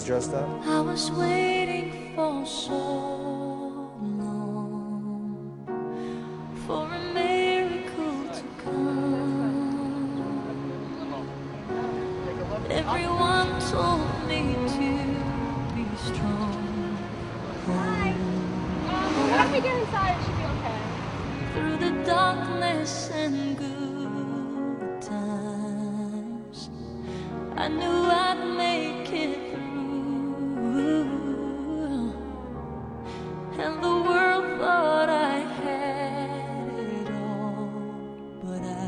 dressed up? I was waiting for so long for a miracle to come. Everyone told me to be strong. Once we get inside, it should be okay. Through the darkness and good times, I knew I'd make it through, and the world thought I had it all, but I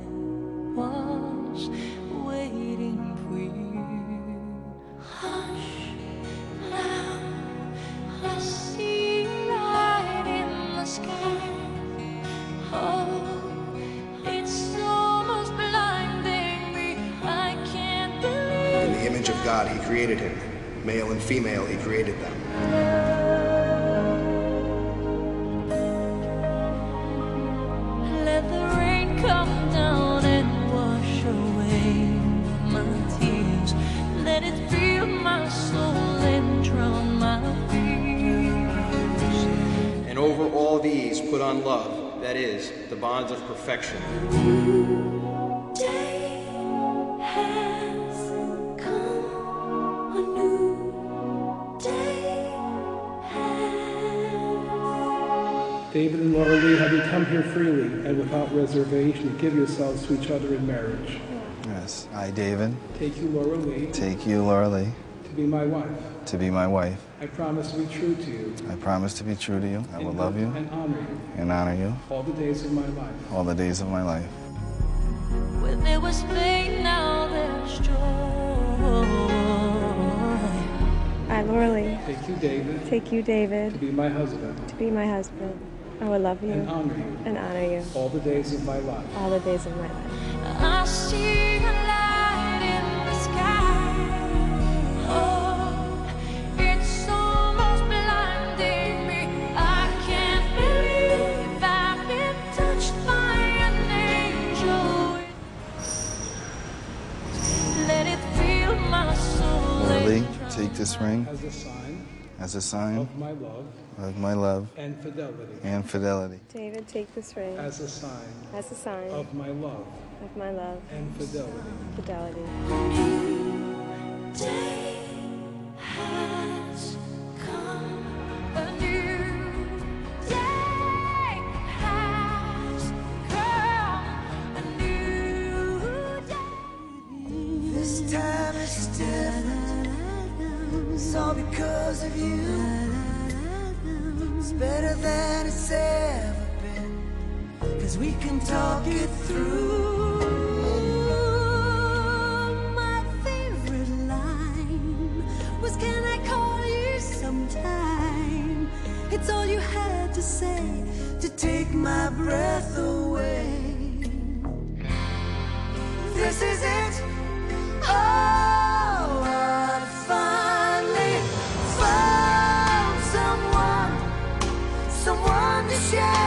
was waiting for you. Hush, now I see light in the sky. Oh, it's almost blinding me. I can't believe. In the image of God, he created him. Male and female, he created them. Let the rain come down and wash away my tears. Let it fill my soul and drown my fears. And over all these, put on love, that is, the bonds of perfection. Day has come, a new day has. David and Laura Lee, have you come here freely and without reservation to give yourselves to each other in marriage? Yes. I, David, Take you, Laura Lee, take you, Laura Lee, to be my wife. to be my wife. I promise to be true to you. I promise to be true to you. I will love you and honor you and honor you all the days of my life. all the days of my life. Where there was pain, now there's joy. I, Laura Lee, Take you, David, take you, to David, be my husband to be my husband. I will love you and honor you and honor you all the days of my life. all the days of my life. I see a light in the sky. Oh, it's almost blinding me. I can't believe I've been touched by an angel. Let it fill my soul. Laura Lee, and drown take this ring As as a sign a sign of my love of my love and fidelity. and fidelity. David, take this ring As a sign as a sign of my love of my love and fidelity. and fidelity. Day has come, a new day has come, a new day. This time is different. It's all because of you. It's better than it's ever been. 'Cause we can talk it through. My favorite line was, "Can I call you sometime?" It's all you had to say. To take my breath away. This is it. Oh, I finally found someone to share